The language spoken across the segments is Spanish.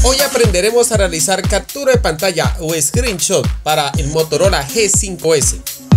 Hoy aprenderemos a realizar captura de pantalla o screenshot para el Motorola G5S.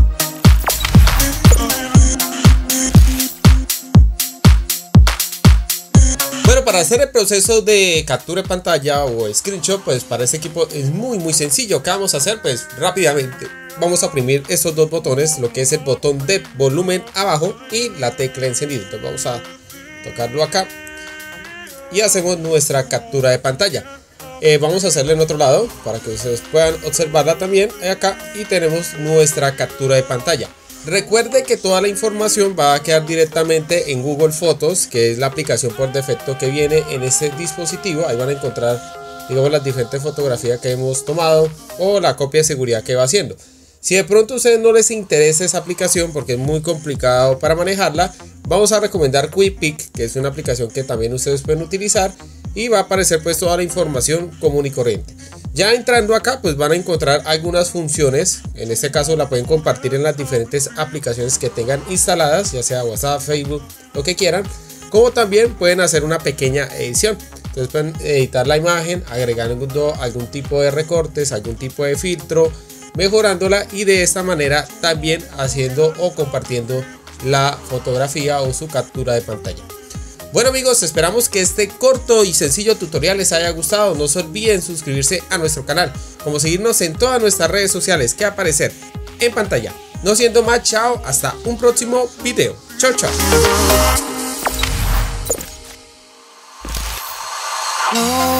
Bueno, para hacer el proceso de captura de pantalla o screenshot, pues para este equipo es muy sencillo. ¿Qué vamos a hacer? Pues rápidamente vamos a oprimir esos dos botones, lo que es el botón de volumen abajo y la tecla encendido. Entonces vamos a tocarlo acá y hacemos nuestra captura de pantalla. Vamos a hacerla en otro lado para que ustedes puedan observarla también acá, y tenemos nuestra captura de pantalla. Recuerde que toda la información va a quedar directamente en Google Fotos, que es la aplicación por defecto que viene en este dispositivo. Ahí van a encontrar, digamos, las diferentes fotografías que hemos tomado o la copia de seguridad que va haciendo. Si de pronto a ustedes no les interesa esa aplicación porque es muy complicado para manejarla, vamos a recomendar QuickPic, que es una aplicación que también ustedes pueden utilizar, y va a aparecer pues toda la información común y corriente. Ya entrando acá pues van a encontrar algunas funciones. En este caso la pueden compartir en las diferentes aplicaciones que tengan instaladas, ya sea WhatsApp, Facebook, lo que quieran. Como también pueden hacer una pequeña edición. Entonces pueden editar la imagen, agregar algún tipo de recortes, algún tipo de filtro, mejorándola, y de esta manera también haciendo o compartiendo la fotografía o su captura de pantalla. Bueno amigos, esperamos que este corto y sencillo tutorial les haya gustado. No se olviden suscribirse a nuestro canal, como seguirnos en todas nuestras redes sociales que va a aparecer en pantalla. No siendo más, chao, hasta un próximo video. Chao, chao.